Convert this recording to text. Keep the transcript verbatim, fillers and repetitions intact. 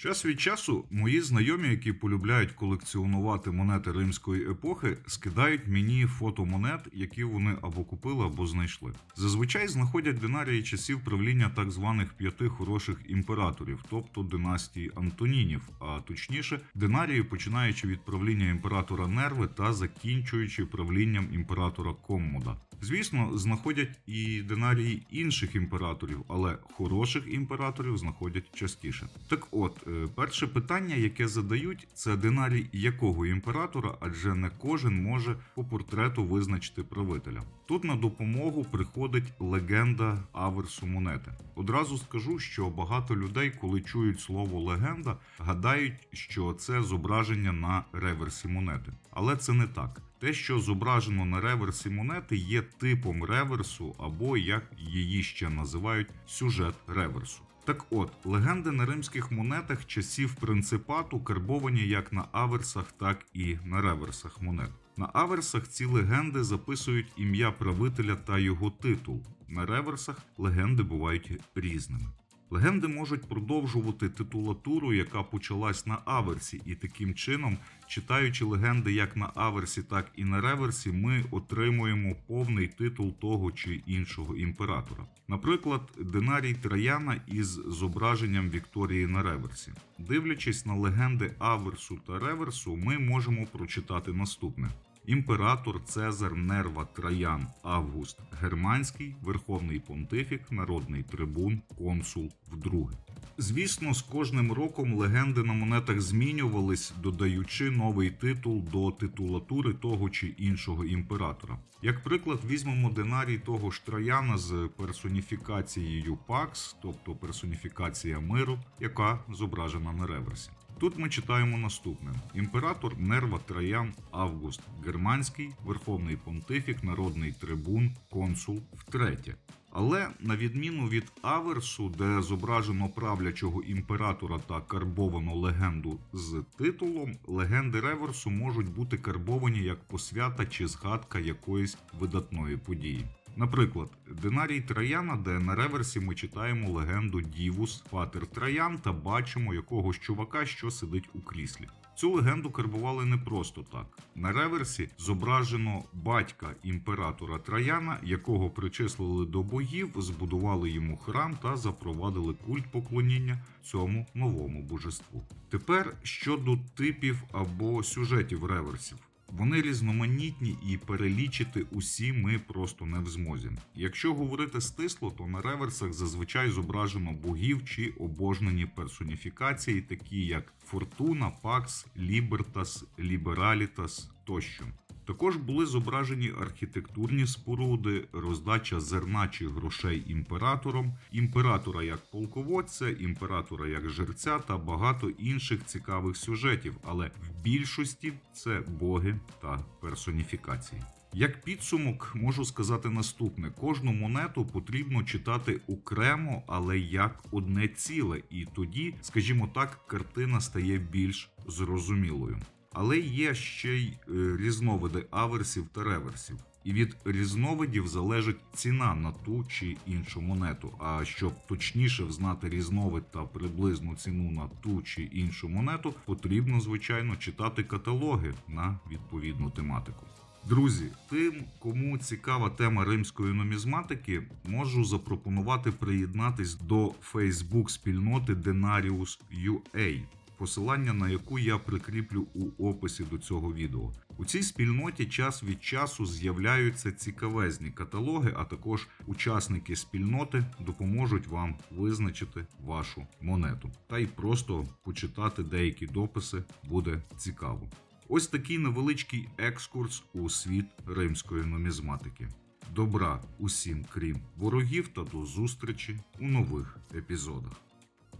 Час від часу мої знайомі, які полюбляють колекціонувати монети римської епохи, скидають мені фото монет, які вони або купили, або знайшли. Зазвичай знаходять динарії часів правління так званих п'яти хороших імператорів, тобто династії Антонінів, а точніше динарії, починаючи від правління імператора Нерви та закінчуючи правлінням імператора Коммода. Звісно, знаходять і динарії інших імператорів, але хороших імператорів знаходять частіше. Так от, перше питання, яке задають, це динарій якого імператора, адже не кожен може по портрету визначити правителя. Тут на допомогу приходить легенда аверсу монети. Одразу скажу, що багато людей, коли чують слово легенда, гадають, що це зображення на реверсі монети. Але це не так. Те, що зображено на реверсі монети, є типом реверсу або, як її ще називають, сюжет реверсу. Так от, легенди на римських монетах часів принципату карбовані як на аверсах, так і на реверсах монет. На аверсах ці легенди записують ім'я правителя та його титул. На реверсах легенди бувають різними. Легенди можуть продовжувати титулатуру, яка почалась на аверсі, і таким чином, читаючи легенди як на аверсі, так і на реверсі, ми отримуємо повний титул того чи іншого імператора. Наприклад, динарій Траяна із зображенням Вікторії на реверсі. Дивлячись на легенди аверсу та реверсу, ми можемо прочитати наступне. Імператор Цезар Нерва Траян Август Германський, Верховний Понтифік, Народний Трибун, Консул вдруге. Звісно, з кожним роком легенди на монетах змінювались, додаючи новий титул до титулатури того чи іншого імператора. Як приклад, візьмемо динарій того ж Траяна з персоніфікацією Пакс, тобто персоніфікація миру, яка зображена на реверсі. Тут ми читаємо наступне. Імператор Нерва Траян Август Германський, Верховний Понтифік, Народний Трибун, Консул втретє. Але, на відміну від аверсу, де зображено правлячого імператора та карбовано легенду з титулом, легенди реверсу можуть бути карбовані як посвята чи згадка якоїсь видатної події. Наприклад, динарій Траяна, де на реверсі ми читаємо легенду Дівус, Патер Траян та бачимо якогось чувака, що сидить у кріслі. Цю легенду карбували не просто так. На реверсі зображено батька імператора Траяна, якого причислили до богів, збудували йому храм та запровадили культ поклоніння цьому новому божеству. Тепер щодо типів або сюжетів реверсів. Вони різноманітні і перелічити усі ми просто не в змозі. Якщо говорити стисло, то на реверсах зазвичай зображено богів чи обожнені персоніфікації, такі як Фортуна, Пакс, Лібертас, Лібералітас тощо. Також були зображені архітектурні споруди, роздача зерна чи грошей імператором, імператора як полководця, імператора як жерця та багато інших цікавих сюжетів, але в більшості це боги та персоніфікації. Як підсумок можу сказати наступне. Кожну монету потрібно читати окремо, але як одне ціле, і тоді, скажімо так, картина стає більш зрозумілою. Але є ще й різновиди аверсів та реверсів. І від різновидів залежить ціна на ту чи іншу монету. А щоб точніше взнати різновид та приблизну ціну на ту чи іншу монету, потрібно, звичайно, читати каталоги на відповідну тематику. Друзі, тим, кому цікава тема римської нумізматики, можу запропонувати приєднатись до фейсбук-спільноти Denarius точка ю а. Посилання на яку я прикріплю у описі до цього відео. У цій спільноті час від часу з'являються цікавезні каталоги, а також учасники спільноти допоможуть вам визначити вашу монету. Та й просто почитати деякі дописи буде цікаво. Ось такий невеличкий екскурс у світ римської нумізматики. Добра усім, крім ворогів, та до зустрічі у нових епізодах.